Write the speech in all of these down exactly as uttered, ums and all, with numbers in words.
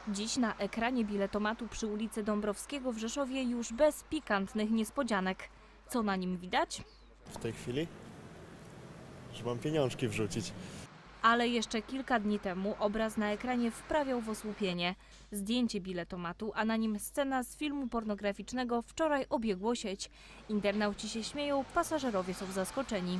Dziś na ekranie biletomatu przy ulicy Dąbrowskiego w Rzeszowie już bez pikantnych niespodzianek. Co na nim widać? W tej chwili? Że mam pieniążki wrzucić. Ale jeszcze kilka dni temu obraz na ekranie wprawiał w osłupienie. Zdjęcie biletomatu, a na nim scena z filmu pornograficznego wczoraj obiegło sieć. Internauci się śmieją, pasażerowie są zaskoczeni.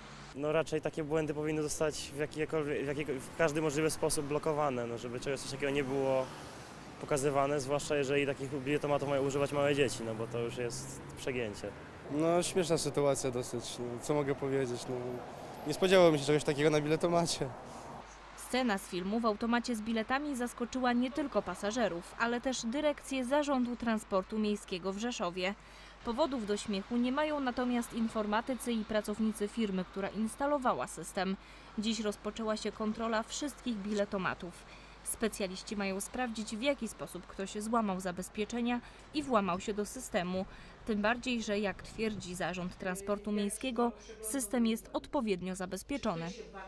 No raczej takie błędy powinny zostać w, jakiekolwiek, w, jakiego, w każdy możliwy sposób blokowane, no żeby czegoś takiego nie było pokazywane, zwłaszcza jeżeli takich biletomatów mają używać małe dzieci, no bo to już jest przegięcie. No śmieszna sytuacja dosyć, no, co mogę powiedzieć, no, nie spodziewałem się czegoś takiego na biletomacie. Scena z filmu w automacie z biletami zaskoczyła nie tylko pasażerów, ale też dyrekcję Zarządu Transportu Miejskiego w Rzeszowie. Powodów do śmiechu nie mają natomiast informatycy i pracownicy firmy, która instalowała system. Dziś rozpoczęła się kontrola wszystkich biletomatów. Specjaliści mają sprawdzić, w jaki sposób ktoś złamał zabezpieczenia i włamał się do systemu. Tym bardziej, że jak twierdzi Zarząd Transportu Miejskiego, system jest odpowiednio zabezpieczony.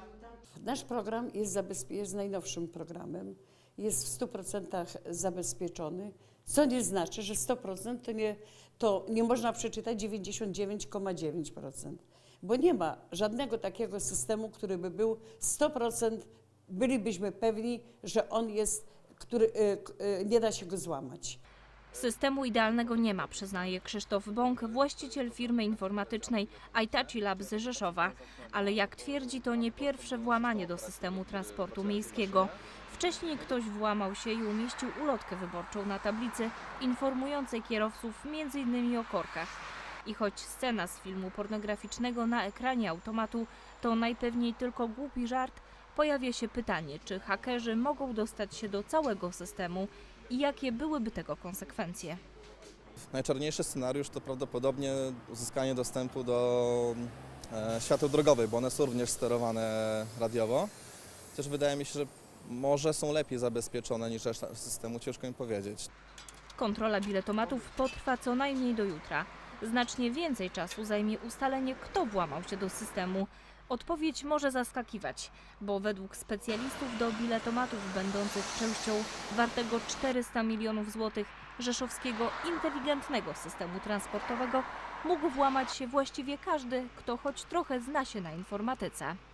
Nasz program jest, jest najnowszym programem, jest w stu procentach zabezpieczony, co nie znaczy, że sto procent to nie, to nie można przeczytać dziewięćdziesiąt dziewięć przecinek dziewięć procent, bo nie ma żadnego takiego systemu, który by był sto procent, bylibyśmy pewni, że on jest, który nie da się go złamać. Systemu idealnego nie ma, przyznaje Krzysztof Bąk, właściciel firmy informatycznej iTachi Lab z Rzeszowa. Ale jak twierdzi, to nie pierwsze włamanie do systemu transportu miejskiego. Wcześniej ktoś włamał się i umieścił ulotkę wyborczą na tablicy informującej kierowców między innymi o korkach. I choć scena z filmu pornograficznego na ekranie automatu to najpewniej tylko głupi żart, pojawia się pytanie, czy hakerzy mogą dostać się do całego systemu i jakie byłyby tego konsekwencje. Najczarniejszy scenariusz to prawdopodobnie uzyskanie dostępu do e, świateł drogowych, bo one są również sterowane radiowo. Też wydaje mi się, że może są lepiej zabezpieczone niż reszta systemu, ciężko mi powiedzieć. Kontrola biletomatów potrwa co najmniej do jutra. Znacznie więcej czasu zajmie ustalenie, kto włamał się do systemu. Odpowiedź może zaskakiwać, bo według specjalistów do biletomatów będących częścią wartego czterysta milionów złotych rzeszowskiego inteligentnego systemu transportowego mógł włamać się właściwie każdy, kto choć trochę zna się na informatyce.